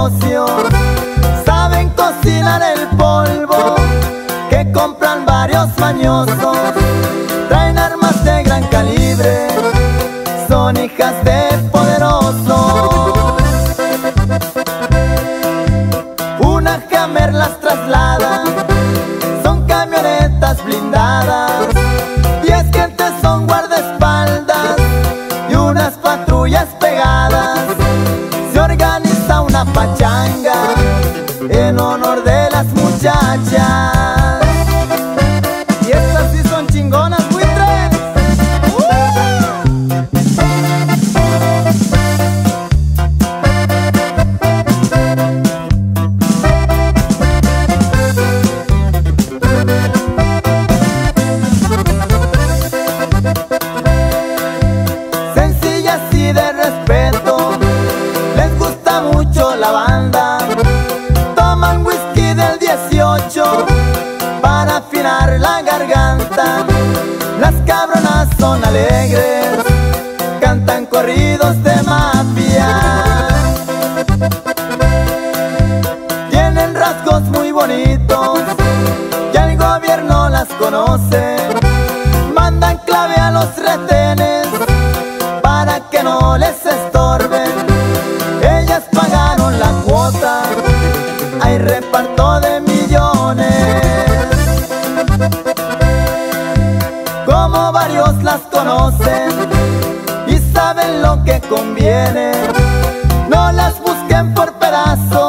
negocios, saben cocinar el polvo, que compran varios mañosos, traen armas de gran calibre, son hijas de poderosos. Una Hammer las traslada, son camionetas blindadas, 10 gentes son guardaespaldas y unas patrullas pegadas. Se organiza una pachanga en honor de las muchachas. Y estas sí son chingonas, buitres. Sencillas y de respeto, les gusta mucho la banda, toman whisky del 18 para afinar la garganta. Las cabronas son alegres, cantan corridos de mafia, tienen rasgos muy bonitos y el gobierno las conoce. Mandan clave a los retenes para que no les estorben. Ellas pagaron la cuota, hay reparto de millones. Como varios las conocen y saben lo que conviene, no las busquen por pedazos,